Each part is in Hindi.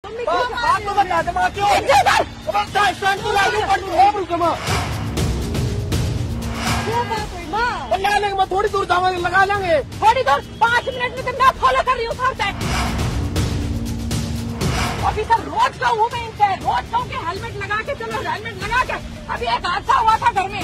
बात तो बता दे माँ क्यों लगा लेंगे, मैं थोड़ी दूर जाऊंगा, लगा लेंगे थोड़ी दूर 5 मिनट में तो मैं फॉलो कर रही हूँ ऑफिसर। रोज का हूँ मैं इनसे, रोज का के हेलमेट लगा के चलो, हेलमेट लगा के। अभी एक हादसा हुआ था घर में।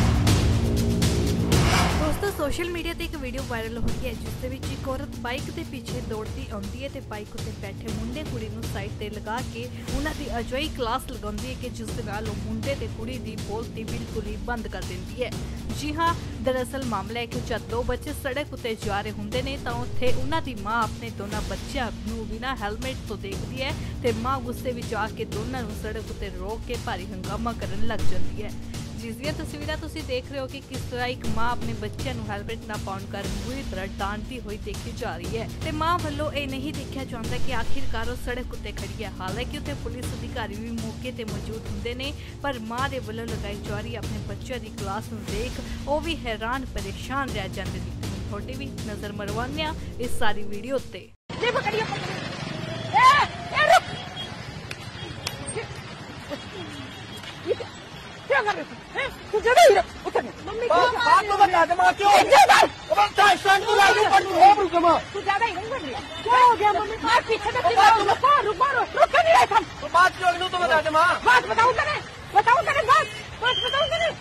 दोस्तों सोशल मीडिया ਤੇ ਇੱਕ ਵੀਡੀਓ ਵਾਇਰਲ ਹੋਈ ਹੈ ਜਿਸ ਦੇ ਵਿੱਚ ਇੱਕ ਔਰਤ ਬਾਈਕ ਦੇ ਪਿੱਛੇ ਦੌੜਦੀ ਆਉਂਦੀ ਹੈ ਤੇ ਬਾਈਕ ਉੱਤੇ ਬੈਠੇ ਮੁੰਡੇ ਕੁੜੀ ਨੂੰ ਸਾਈਡ ਤੇ ਲਗਾ ਕੇ ਉਹਨਾਂ ਦੀ ਅਜਿਹੀ ਕਲਾਸ ਲਗਾਉਂਦੀ ਹੈ ਕਿ ਜਿਸ ਦੇ ਨਾਲ ਉਹ ਮੁੰਡੇ ਤੇ ਕੁੜੀ ਦੀ ਬੋਲਤੀ ਬਿਲਕੁਲ ਹੀ ਬੰਦ ਕਰ ਦਿੰਦੀ ਹੈ। जी हाँ, दरअसल मामला है कि जब दो बच्चे सड़क उत्ते जा रहे होंदे ने तां उत्थे उन्हां दी मां अपने दोनों बच्चों नूं बिना हेलमेट तो देखदी है ते मां गुस्से विच आके दोनों नूं सड़क उत्ते रोक के भारी हंगामा करन लग जांदी है। जिस दी तस्वीरां तुसीं देख रहे हो कि किस तरह एक मां अपने बच्चों नूं हेलमेट ना पाउण कारण बुरी तरह डांटदी हुई देखी जा रही है ते मां वल्लों यह नहीं देखा जाता कि आखिरकार वो सड़क उत्ते खड़ी है। हालांकि उत्थे पुलिस अधिकारी भी मौके ते मौजूद हुंदे ने पर मां दे वल्लों लगाई जा रही अपने बच्चों की क्लास नूं देख वो भी हैरान परेशान रह जाते हैं। थोड़ी भी नजर मरवाने इस सारी वीडियो ते। बात तो बता दे माँ क्यों तू ज्यादा ही नहीं बन रही है। क्या हो गया मम्मी? मार पीछे तो रुक नहीं रहे हम। बात क्यों तो बता दे माँ। बात बताऊँ करे बात बताऊँ करे।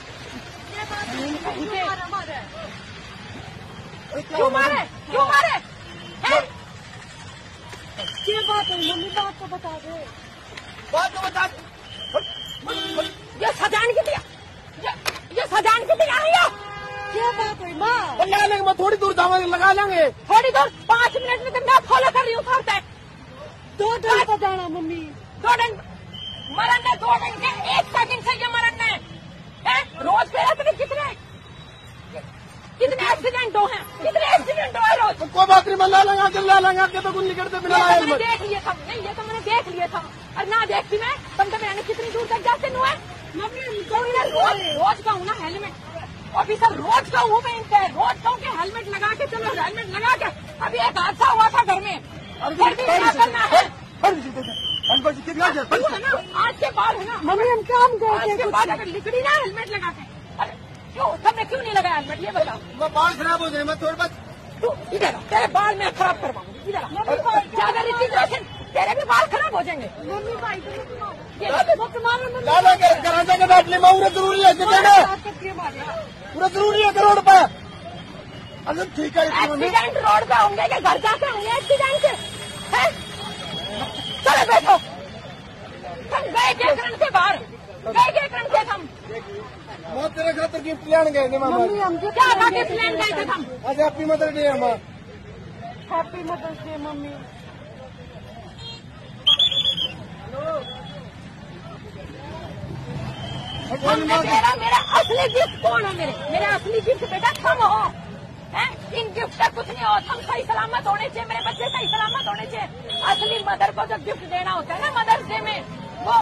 क्यों मारे हैं? क्या बात है मम्मी? बात तो बता दे। बात तो बता ये सजान की दिया, ये सजान की दिया है। क्या बात है माँ? लगा लेंगे, मैं थोड़ी दूर जाऊंगा, लगा लेंगे थोड़ी दूर 5 मिनट में तो मैं फॉलो कर रही हूँ 2 घंटे का जाना मम्मी। 2 घंटे मरन है, 2 घंटे 1 सेकंड से ये मरन है। रोज पे कितने एक्सीडेंट हो हैं? कितने एक्सीडेंट हो रोज? कोई बात नहीं, मैं ला लगा के तो कुछ निकलते बिना मैंने देख लिया था। नहीं, ये तो मैंने देख लिया था और ना देखती मैं तुम तो मैंने कितनी दूर तक जाते हुए रोज का हूँ ना हेलमेट ऑफिसर। रोज का हूँ मैं इनसे, रोज का के हेलमेट लगा के चलो, हेलमेट लगा के। अभी एक हादसा हुआ था घर में। क्या करना है? आज के बाद है ना मम्मी हम काम आज के बाद अगर लिखड़ी ना हेलमेट लगा के। अरे क्यों तुमने क्यों नहीं लगाया हेलमेट? ये बताओ। मैं बाल खराब हो जाए, मैं थोड़ा बहुत तू इधर तेरे बाल में खराब करवाऊंगी। इधर ज्यादा ऋतिक तेरे भी बाल खराब हो जाएंगे। मम्मी भाई पूरा जरूरी है, पूरा जरूरी है रोड पर। अगर ठीक है एक्सीडेंट रोड पे होंगे कि घर जाके होंगे एक्सीडेंट? चलो बैठो, हम गए के करण से बाहर, गए के करण से हम तेरे खातर गिफ्ट लेने गए थे मम्मी। हम क्या गिफ्ट लेने गए थे हम? आज हैप्पी मदर्स डे है माँ। Happy Mother's Day mummy. मेरा असली गिफ्ट कौन है? मेरे असली गिफ्ट बेटा तुम हो। इन गिफ्ट का कुछ नहीं हो, हम सही सलामत होने चाहिए, मेरे बच्चे सही सलामत होने चाहिए। असली मदर को जो गिफ्ट देना होता है ना मदर्स डे में,